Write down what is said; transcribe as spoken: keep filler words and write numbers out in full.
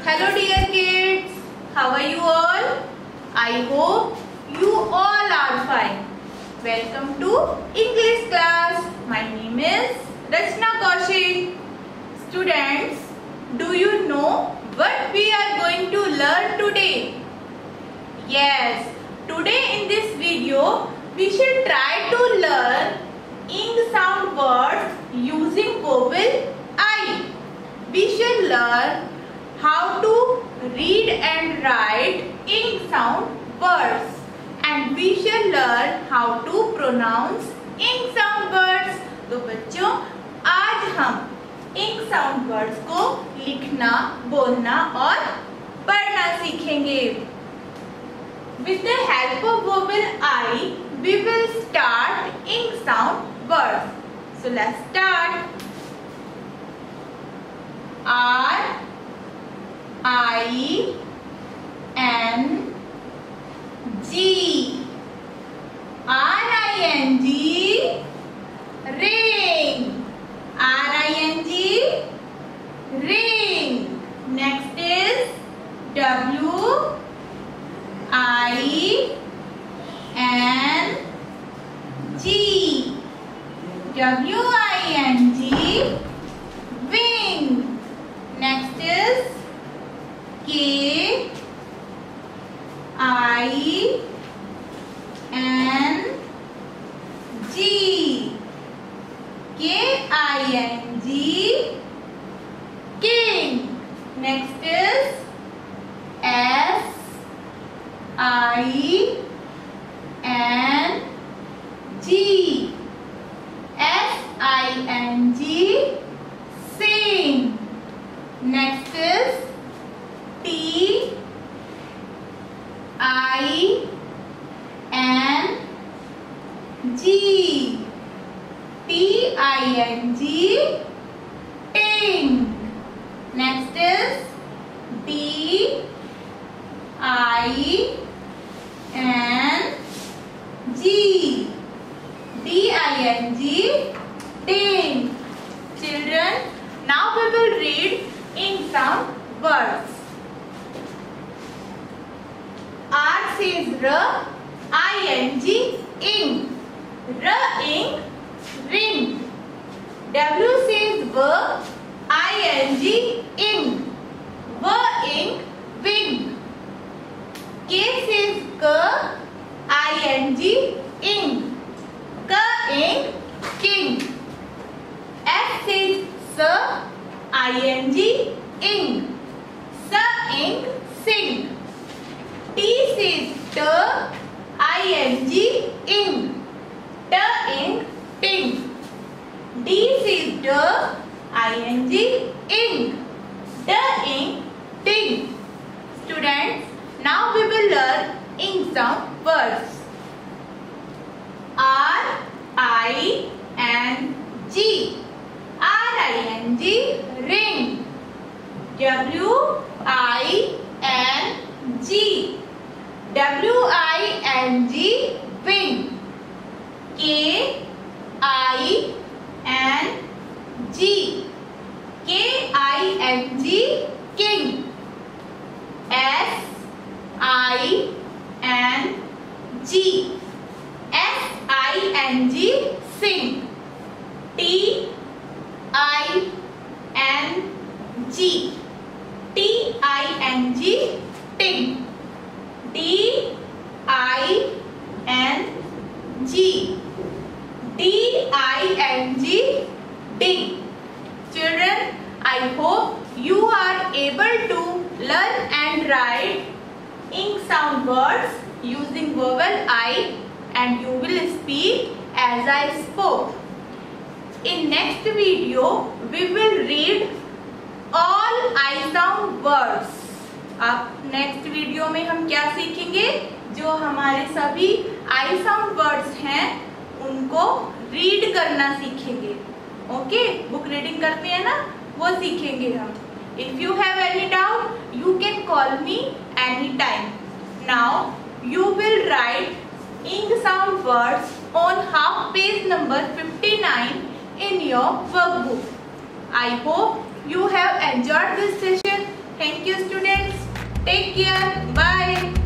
Hello dear kids, how are you all? I hope you all are fine. Welcome to English class. My name is Rachna Kaushik. Students, do you know what we are going to learn today? Yes, today in this video we should try to learn ing sound words using vowel I. We should learn how to read and write ing sound words, and we shall learn how to pronounce ing sound words. तो बच्चों, आज हम ing sound words को लिखना, बोलना और पढ़ना सीखेंगे. With the help of vowel I, we will start ing sound words. So let's start. R I N G. R I N G, ring. R I N G, ring. Next is W I N G. W I N G, wing. Next is K I N G. K I N G, king. Next is S I N G. S I N G, sing. Next is T I N G. T I N G, ting. Next is D I N G. D I N G, ding. Children, now we will read ing sound words. R says R, I N G, ing. R, ing, ring. W says V, I N G, ing. V, ing, wing. K says K, I N G, ing. K, ing, king. S says S, I N G, ing. S, ing, sing. T says T, I N G, ing. T, ing, ting. D says D, I N G, ing. D, ing, ting. Students, now we will learn ing sound words. R I N G. R I N G, ring. W I N G. W I N G, wing. K I N G. K I N G, king. S I N G. S I N G, sing. T I N G. T I N G, ting. D I N G. D I N G, ding. Children, I hope you are able to learn and write ing sound words using vowel I, and you will speak as I spoke. In next video, we will read all I sound words. अब next video में हम क्या सीखेंगे? जो हमारे सभी I sound words हैं उनको रीड करना सीखेंगे. ओके, बुक रीडिंग करते हैं ना, वो सीखेंगे हम. If you have any doubt you can call me any time. Now you will write ing sound words on half page number fifty-nine in your workbook. I hope you have enjoyed this session. Thank you students. Take care. Bye.